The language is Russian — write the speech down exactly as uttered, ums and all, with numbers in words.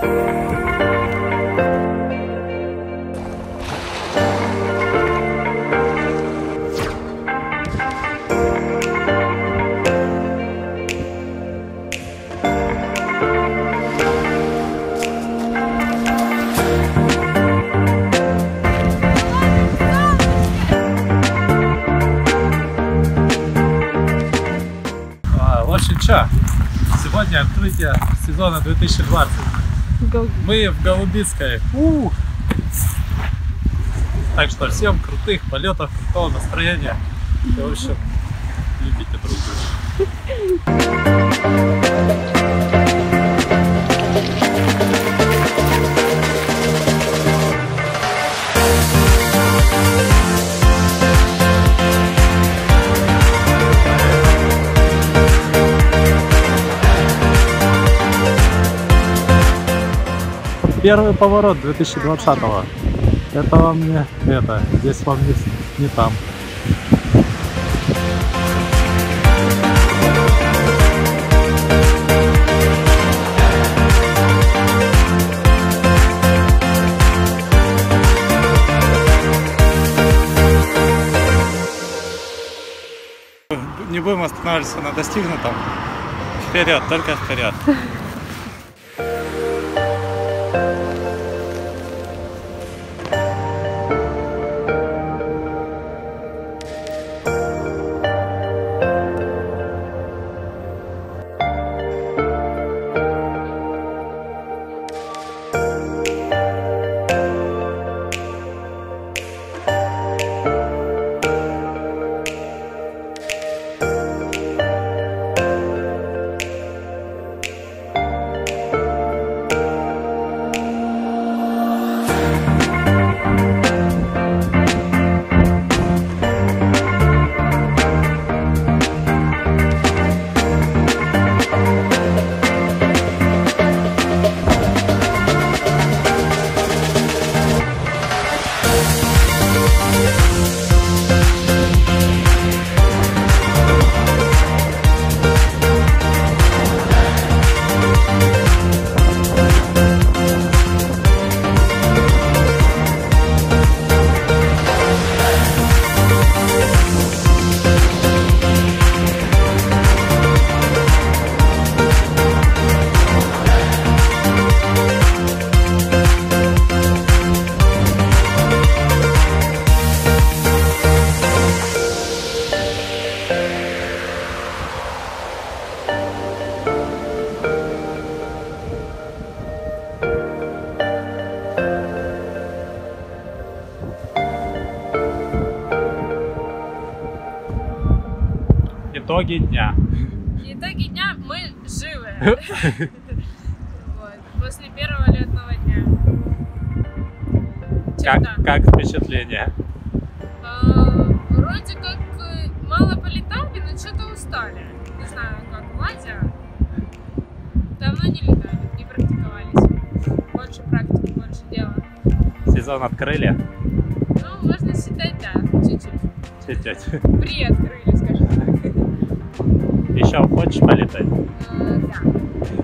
Сегодня открытие сезона две тысячи двадцать. Гол... Мы в Голубицкой. У -у -у. Так что всем крутых полетов, крутого настроения. И, в общем, любите друг друга. Первый поворот две тысячи двадцатого. Это вам не это, здесь вам не, не там. Не будем останавливаться на достигнутом. Вперед, только вперед. Итоги дня. Итоги дня мы живы. После первого летного дня. Как, как впечатление? Вроде как мало полетали, но что-то устали. Не знаю, как Владя. Давно не летали, не практиковались. Больше практики, больше дела. Сезон открыли? Ну, можно считать, да, чуть-чуть. Чуть-чуть. Приоткрыли, скажем так. Еще хочешь полетать? Да.